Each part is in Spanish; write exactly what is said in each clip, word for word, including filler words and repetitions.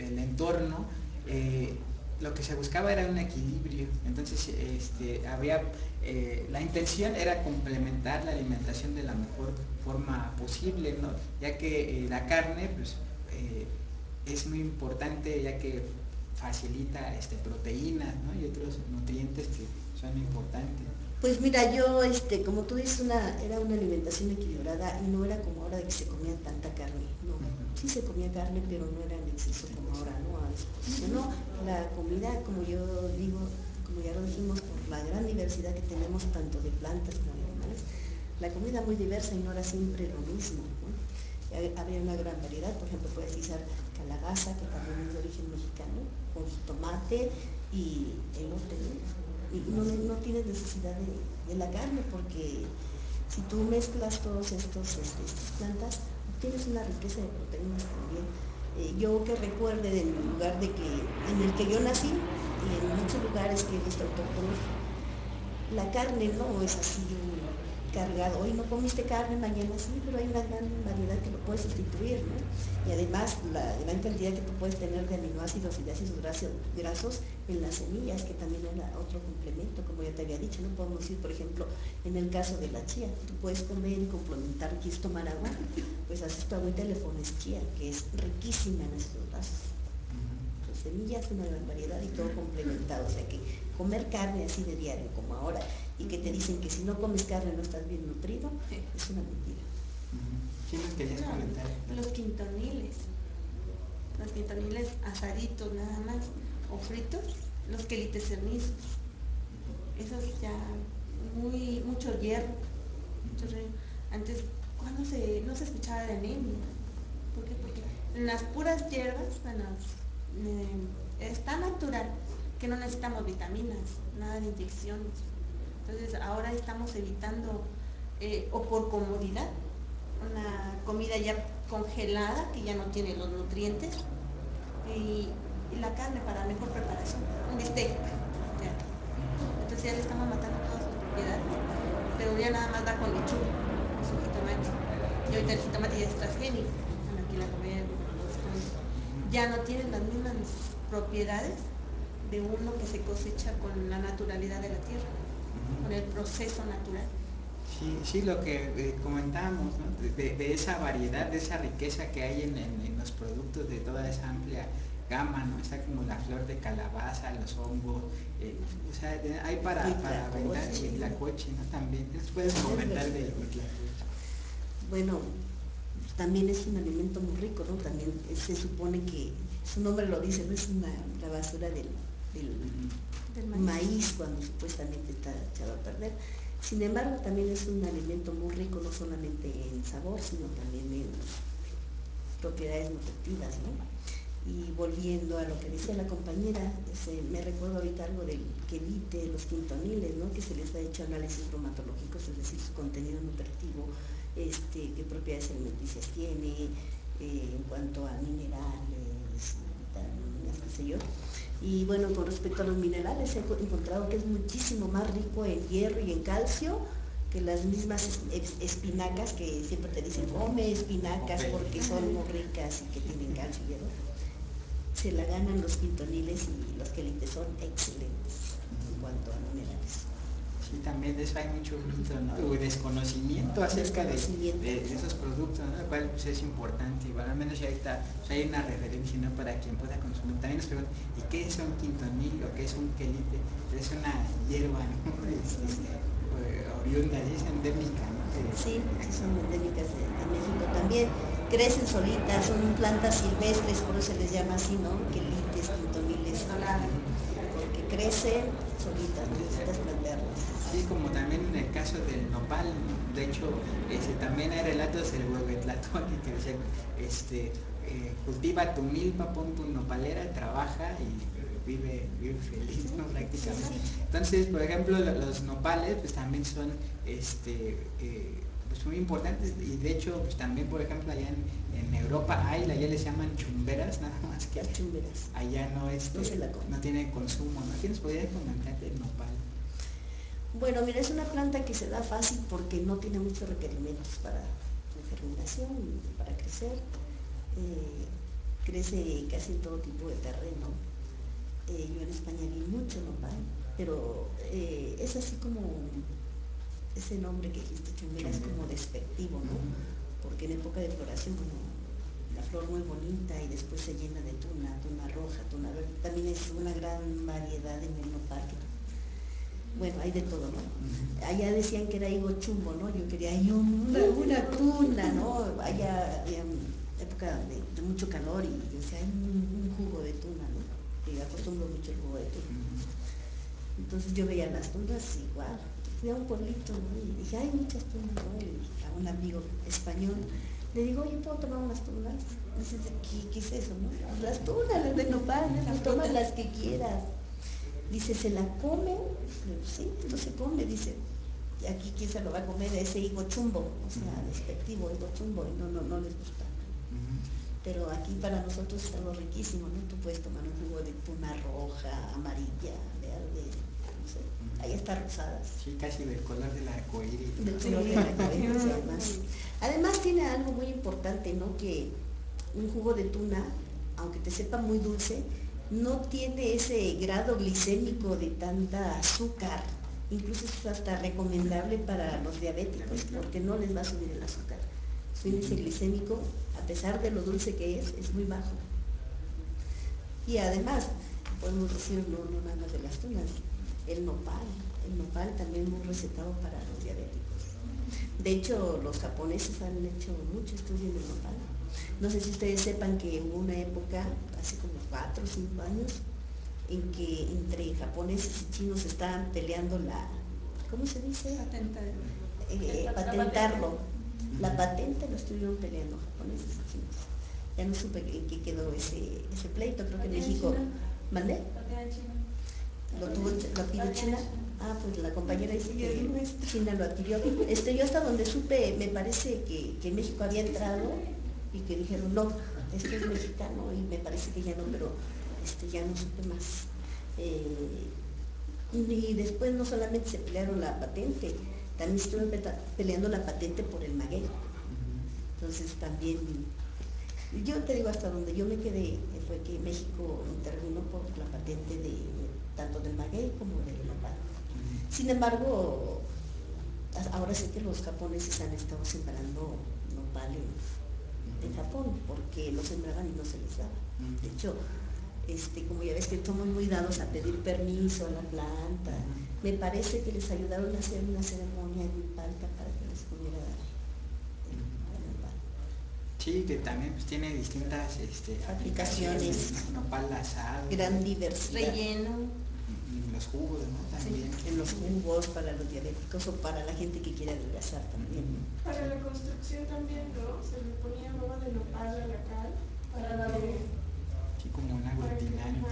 el entorno, eh, lo que se buscaba era un equilibrio. Entonces este, había, eh, la intención era complementar la alimentación de la mejor forma posible, ¿no? Ya que eh, la carne pues, eh, es muy importante, ya que facilita este, proteínas, ¿no? Y otros nutrientes que son importantes. Pues mira, yo, este, como tú dices, una, era una alimentación equilibrada y no era como ahora de que se comía tanta carne, no. Sí se comía carne, pero no era en exceso como ahora, ¿no? A disposición, no. La comida, como yo digo, como ya lo dijimos, por la gran diversidad que tenemos tanto de plantas como de animales, la comida muy diversa y no era siempre lo mismo, ¿no? Había una gran variedad, por ejemplo, puedes utilizar calabaza, que también es de origen mexicano, con jitomate y elote, ¿no? Y no, no tienes necesidad de, de la carne, porque si tú mezclas todas estos, este, estas plantas, obtienes una riqueza de proteínas también. Eh, yo que recuerde del lugar de que, en el que yo nací, y en muchos lugares que he visto autóctonos, la carne no es así un cargado, hoy no comiste carne, mañana sí, pero hay una gran variedad que lo puedes sustituir, ¿no? Y además la gran cantidad que tú puedes tener de aminoácidos y de ácidos grasos en las semillas, que también es otro complemento, como ya te había dicho, no podemos decir, por ejemplo, en el caso de la chía, tú puedes comer y complementar, quieres tomar agua, pues haces tu agüita y le pones chía, que es riquísima en ácidos grasos. Sus semillas, una gran variedad y todo complementado, o sea que comer carne así de diario como ahora y que te dicen que si no comes carne no estás bien nutrido, es una mentira. ¿Qué nos querías comentar? No, los quintoniles, los quintoniles asaditos nada más, o fritos, los quelites cernizos, esos ya muy, mucho hierro, mucho hierro. Antes, cuando se, no se escuchaba de anemia, ¿por qué? Porque en las puras hierbas, bueno, eh, es tan natural que no necesitamos vitaminas, nada de inyecciones. Entonces ahora estamos evitando, eh, o por comodidad, una comida ya congelada que ya no tiene los nutrientes, y, y la carne para mejor preparación, un bistec, ya. Entonces ya le estamos matando todas sus propiedades, pero ya nada más va con lechuga, con su jitomate. Y ahorita el jitomate ya es transgénico, bueno, aquí la comida los comen. Ya no tienen las mismas propiedades de uno que se cosecha con la naturalidad de la tierra, con el proceso natural. Sí, sí, lo que eh, comentábamos, ¿no? de, de, de esa variedad, de esa riqueza que hay en, en, en los productos de toda esa amplia gama, ¿no? Está como la flor de calabaza, los hongos, eh, o sea, de, hay para, para aventar huitlacoche, ¿no? También, ¿qué nos puedes comentar del huitlacoche? Bueno, también es un alimento muy rico, ¿no? También se supone que, su nombre lo dice, no es una, la basura del, del, del maíz. maíz cuando supuestamente está echado a perder. Sin embargo, también es un alimento muy rico, no solamente en sabor, sino también en propiedades nutritivas, ¿no? Y volviendo a lo que decía la compañera, ese, me recuerdo ahorita algo del quelite, los quintoniles, ¿no? Que se les ha hecho análisis bromatológicos, es decir, su contenido nutritivo, este, qué propiedades alimenticias tiene, eh, en cuanto a minerales, vitaminas, qué sé yo. Y bueno, con respecto a los minerales, he encontrado que es muchísimo más rico en hierro y en calcio que las mismas espinacas que siempre te dicen come espinacas porque son muy ricas y que tienen calcio y hierro. Se la ganan los quintoniles y los quelites son excelentes en cuanto a minerales. Sí, también de eso hay mucho mito, ¿no? O desconocimiento acerca desconocimiento. De, de, de esos productos, ¿no? Lo cual pues, es importante, igual al menos ya ahorita pues, hay una referencia, ¿no? Para quien pueda consumir. También nos preguntan, ¿y qué es un quintonil o qué es un quelite? Es una hierba, ¿no? Este, oriunda, es endémica, ¿no? De, sí, sí son endémicas de, de México también. Crecen solitas, son plantas silvestres, por eso se les llama así, ¿no? Quelites, quintoniles, porque crecen solitas, no necesitas plantearlas. Sí, como también en el caso del nopal, ¿no? De hecho, este, también hay relatos del Huehuetlatoque que decían, este, eh, cultiva tu milpa, pon tu nopalera, trabaja y vive, vive feliz, ¿no? Prácticamente. Entonces, por ejemplo, los nopales, pues también son, este, eh, pues muy importantes y de hecho, pues también, por ejemplo, allá en, en Europa hay, allá les llaman chumberas, nada más que las chumberas. allá no, este, no, se la come. no tiene consumo, ¿no? ¿Qué nos podría comentar del nopal? Bueno, mira, es una planta que se da fácil porque no tiene muchos requerimientos para su germinación y para crecer. Eh, crece casi en todo tipo de terreno. Eh, yo en España vi mucho nopal, pero eh, es así como ese nombre que dijiste, chumbera, es como despectivo, ¿no? Porque en época de floración, como la flor muy bonita y después se llena de tuna, tuna roja, tuna verde, también es una gran variedad en el nopal. Bueno, hay de todo, ¿no? Allá decían que era higo chumbo, ¿no? Yo quería hay un, una, una tuna, ¿no? Allá había época de, de mucho calor y yo decía, hay un, un jugo de tuna, ¿no? Y acostumbro mucho el jugo de tuna. Entonces yo veía las tunas igual. Fui a un pueblito, ¿no? Y dije, hay muchas tunas, ¿no? Y a un amigo español le digo, oye, ¿puedo tomar unas tunas? Dice, ¿qué, qué es eso, no? Las tunas, las de nopal, ¿no? Tomas las que quieras. Dice, ¿se la comen? Sí, no se come, dice. Y aquí quién se lo va a comer, ese higo chumbo, o sea, despectivo, higo chumbo, y no, no, no les gusta. Pero aquí para nosotros es algo riquísimo, ¿no? Tú puedes tomar un jugo de tuna roja, amarilla, verde, no sé, ahí está rosadas. Sí, casi del color del arcoíris. Del color del arcoíris, además. Además tiene algo muy importante, ¿no? Que un jugo de tuna, aunque te sepa muy dulce, no tiene ese grado glicémico de tanta azúcar. Incluso es hasta recomendable para los diabéticos porque no les va a subir el azúcar. Su índice glicémico, a pesar de lo dulce que es, es muy bajo. Y además, podemos decir, no, no nada más de las tunas, el nopal, el nopal también muy recetado para los diabéticos. De hecho, los japoneses han hecho mucho estudio en el nopal. No sé si ustedes sepan que hubo una época, hace como cuatro o cinco años, en que entre japoneses y chinos estaban peleando la, ¿cómo se dice? Patentar. Eh, patentarlo. La patente lo estuvieron peleando japoneses y chinos. Ya no supe en qué quedó ese, ese pleito, creo que en México. ¿Mandé? ¿Lo tuvo, lo pidió China? Ah, pues la compañera dice que China lo adquirió. Este, yo hasta donde supe, me parece que, que México había entrado y que dijeron, no, este es mexicano y me parece que ya no, pero este, ya no supe más. Eh, y después no solamente se pelearon la patente, también estuvieron peleando la patente por el maguey. Entonces también, yo te digo hasta donde yo me quedé, fue que México intervino por la patente de tanto del maguey como del nopal. Sin embargo, ahora sé que los japoneses han estado sembrando nopal en, en Japón, porque lo sembraban y no se les daba. De hecho, este, como ya ves que somos muy dados a pedir permiso a la planta, me parece que les ayudaron a hacer una ceremonia en Milpalta para que les pudiera dar el, el nopal. Sí, que también pues, tiene distintas este, Aplicaciones. aplicaciones, ¿no? Nopal asado, Gran diversidad. Relleno. en los jugos, ¿no? También. Sí, en los jugos, para los diabéticos o para la gente que quiere adelgazar también. Para la construcción también, ¿no? Se le ponía agua de nopal a la cal para darle... Sí, como un aglutinante.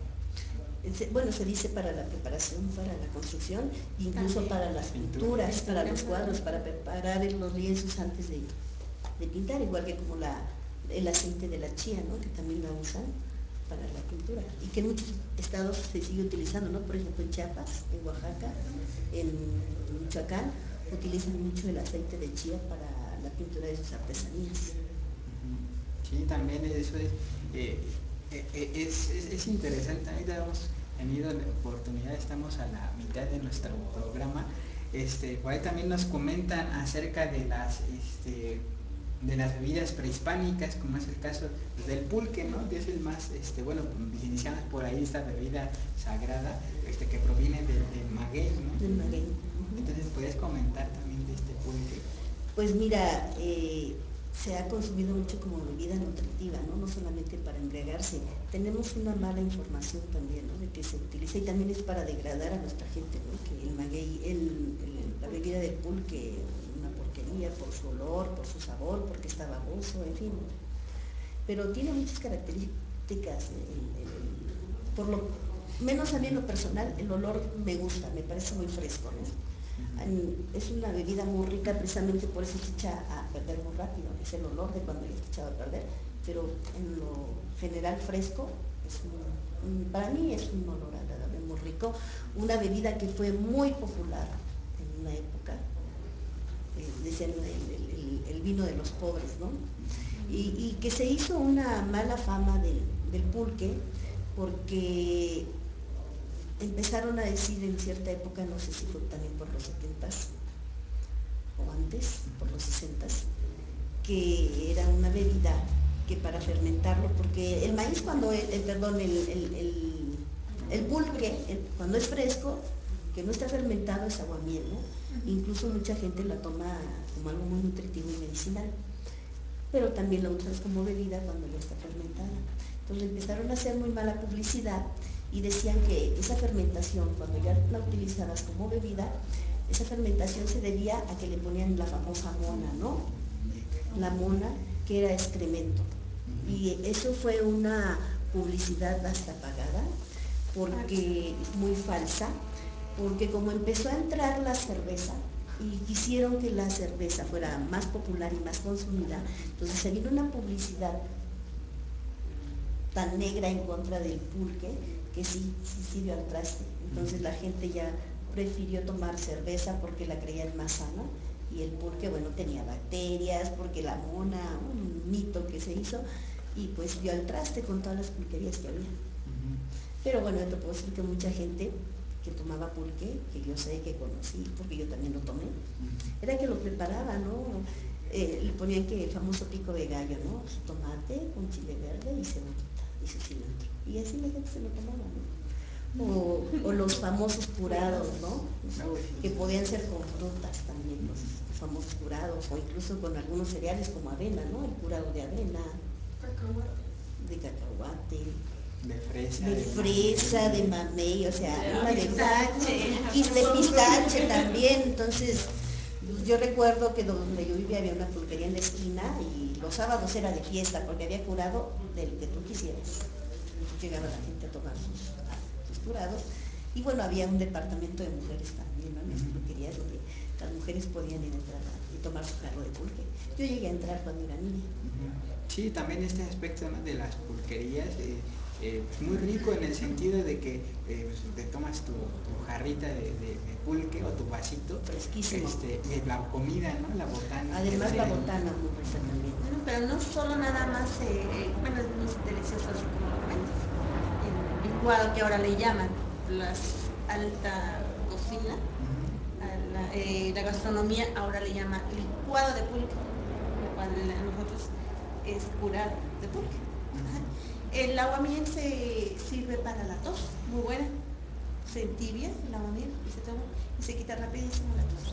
Bueno, se dice para la preparación, para la construcción, incluso también para las pinturas, para los cuadros, para preparar los lienzos antes de, de pintar, igual que como la, el aceite de la chía, ¿no? Que también la usan para la pintura y que en muchos estados se sigue utilizando, ¿no? Por ejemplo en Chiapas, en Oaxaca, en Michoacán, utilizan mucho el aceite de chía para la pintura de sus artesanías. Sí, también eso es, eh, eh, es, es, es interesante. Ahorita hemos tenido la oportunidad, estamos a la mitad de nuestro programa. Este, por ahí también nos comentan acerca de las este, de las bebidas prehispánicas, como es el caso pues, del pulque, ¿no? Que es el más, este, bueno, iniciamos por ahí esta bebida sagrada, este, que proviene del, del maguey, ¿no? Del maguey. Uh-huh. Entonces, ¿puedes comentar también de este pulque? Pues mira, eh, se ha consumido mucho como bebida nutritiva, ¿no? No solamente para embriagarse. Tenemos una mala información también, ¿no? De que se utiliza y también es para degradar a nuestra gente, ¿no? Que el maguey, el, el, la bebida del pulque, una porquería por su olor, por su sabor, porque está baboso, en fin. Pero tiene muchas características. El, el, por lo menos a mí en lo personal, el olor me gusta, me parece muy fresco, ¿no? Es una bebida muy rica precisamente por eso se echa a perder muy rápido, es el olor de cuando ya está echado a perder, pero en lo general fresco, es un, para mí es un olor agradable, muy rico, una bebida que fue muy popular en una época, eh, decían el, el, el, el vino de los pobres, ¿no? y, y que se hizo una mala fama del, del pulque porque empezaron a decir en cierta época, no sé si fue también por los setentas o antes, por los sesentas, que era una bebida que para fermentarlo, porque el maíz cuando, el, el perdón, el, el, el, el pulque, el, cuando es fresco, que no está fermentado es aguamiel, ¿no? Incluso mucha gente la toma como algo muy nutritivo y medicinal, pero también la usas como bebida cuando ya está fermentada. Entonces empezaron a hacer muy mala publicidad y decían que esa fermentación, cuando ya la utilizabas como bebida, esa fermentación se debía a que le ponían la famosa mona, ¿no? La mona, que era excremento. Y eso fue una publicidad hasta pagada, porque muy falsa, porque como empezó a entrar la cerveza y quisieron que la cerveza fuera más popular y más consumida, entonces se vino una publicidad tan negra en contra del pulque que sí, sí, sí dio al traste. Entonces la gente ya prefirió tomar cerveza porque la creían más sana, y el pulque, bueno, tenía bacterias, porque la mona, un mito que se hizo, y pues dio al traste con todas las pulquerías que había. Pero bueno, yo te puedo decir que mucha gente que tomaba pulque, que yo sé, que conocí, porque yo también lo tomé, era que lo preparaba, ¿no? Eh, le ponían que el famoso pico de gallo, ¿no? Su tomate con chile verde y cebollita y su cilantro. Y así la gente se lo tomaba, ¿no? O, o los famosos curados, ¿no? Que podían ser con frutas también, los famosos curados, o incluso con algunos cereales como avena, ¿no? El curado de avena, de cacahuate, de fresa, de, de fresa, mamey, de mamey, o sea, de una de pistache, y de pistache también. Entonces, yo recuerdo que donde yo vivía había una pulquería en la esquina y los sábados era de fiesta porque había curado del que tú quisieras. Entonces llegaba la gente a tomar sus, sus curados. Y bueno, había un departamento de mujeres también, ¿no? En las pulquerías donde las mujeres podían ir a entrar y tomar su jarro de pulque. Yo llegué a entrar cuando era niña. Sí, también este aspecto, ¿no?, de las pulquerías, eh, eh, pues muy rico en el sentido de que eh, pues te tomas tu, tu jarrita de, de, de pulque o tu vasito, fresquísimo, este, y la comida, ¿no? La botana. Además la botana muy rica también. Bueno, pero no solo nada más, eh, bueno, es muy delicioso así como lo comentas. El licuado que ahora le llaman, las alta cocina, a la, eh, la gastronomía ahora le llama licuado de pulque, lo cual a nosotros es curado de pulque. Ajá. El aguamiel se sirve para la tos, muy buena. Se entibia el aguamiel y se toma y se quita rapidísimo la tos.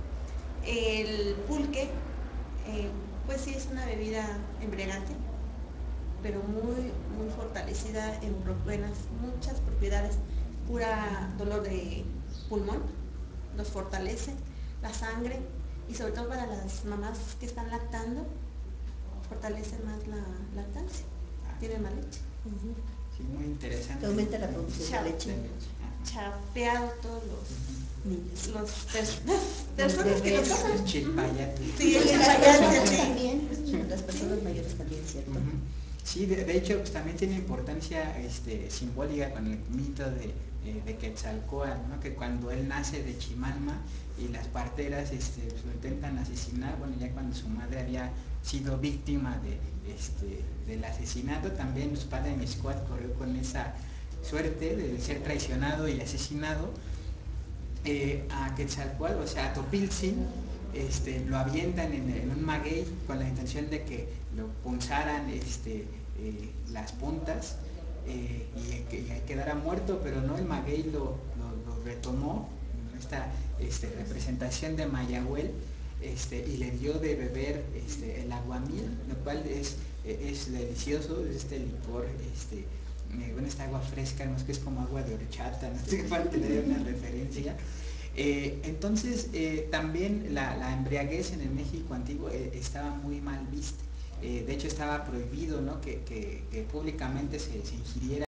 El pulque, eh, pues sí es una bebida embriagante, pero muy, muy fortalecida en buenas, muchas propiedades. Cura dolor de pulmón, los fortalece, la sangre, y sobre todo para las mamás que están lactando, fortalece más la lactancia, tiene más leche. Uh-huh. Sí, muy interesante. Que aumenta la producción Chao. de leche. Chapeado todos los Niños. los personas, personas que lo toman. Los chilpayates. Sí, el Las chilpayate, personas sí. también, las personas mayores también, ¿cierto? Uh-huh. Sí, de, de hecho, pues también tiene importancia este, simbólica con el mito de, eh, de Quetzalcóatl, ¿no? Que cuando él nace de Chimalma y las parteras este, pues, lo intentan asesinar, bueno, ya cuando su madre había sido víctima de, este, del asesinato, también su padre Mixcoatl corrió con esa suerte de ser traicionado y asesinado. Eh, a Quetzalcóatl, o sea, a Topiltzin, este, lo avientan en, en un maguey con la intención de que lo punzaran este, eh, las puntas eh, y que quedara muerto, pero no, el maguey lo, lo, lo retomó, esta este, representación de Mayahuel, este, y le dio de beber este, el aguamiel, lo cual es, es delicioso, es este licor, este, bueno, esta agua fresca, no es que es como agua de horchata, no sé, para tener una referencia. Eh, entonces, eh, también la, la embriaguez en el México antiguo eh, estaba muy mal vista. Eh, de hecho, estaba prohibido, ¿no?, que, que, que públicamente se, se ingiriera